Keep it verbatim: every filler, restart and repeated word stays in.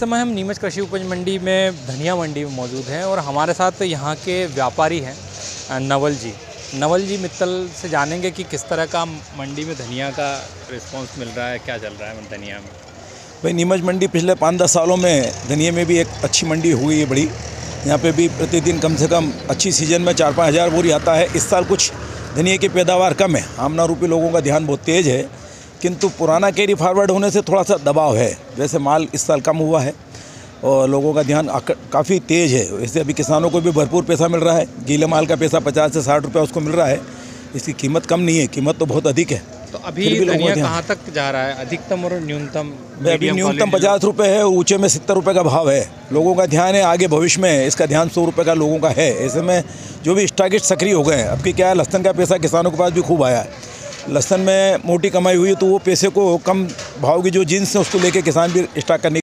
समय हम नीमच कृषि उपज मंडी में धनिया मंडी में मौजूद हैं और हमारे साथ यहाँ के व्यापारी हैं नवल जी। नवल जी मित्तल से जानेंगे कि किस तरह का मंडी में धनिया का रिस्पांस मिल रहा है, क्या चल रहा है धनिया में। भाई नीमच मंडी पिछले पाँच दस सालों में धनिया में भी एक अच्छी मंडी हुई है बड़ी। यहाँ पे भी प्रतिदिन कम से कम अच्छी सीज़न में चार पाँच हज़ार बोरी आता है। इस साल कुछ धनिया की पैदावार कम है, आमना रूपी लोगों का ध्यान बहुत तेज़ है, किंतु पुराना कैरी फॉरवर्ड होने से थोड़ा सा दबाव है। वैसे माल इस साल कम हुआ है और लोगों का ध्यान काफ़ी तेज़ है। वैसे अभी किसानों को भी भरपूर पैसा मिल रहा है। गीले माल का पैसा पचास से साठ रुपये उसको मिल रहा है। इसकी कीमत कम नहीं है, कीमत तो बहुत अधिक है। तो अभी धनिया कहाँ तक जा रहा है, अधिकतम और न्यूनतम? अभी न्यूनतम पचास रुपये है, ऊंचे में सत्तर रुपये का भाव है। लोगों का ध्यान है आगे भविष्य में इसका ध्यान सौ रुपये का लोगों का है। ऐसे में जो भी स्टॉकिस्ट सक्रिय हो गए हैं। अब की क्या है, लहसन का पैसा किसानों के पास भी खूब आया है। लहसन में मोटी कमाई हुई तो वो पैसे को कम भाव की जो जीन्स है उसको लेके किसान भी स्टॉक करने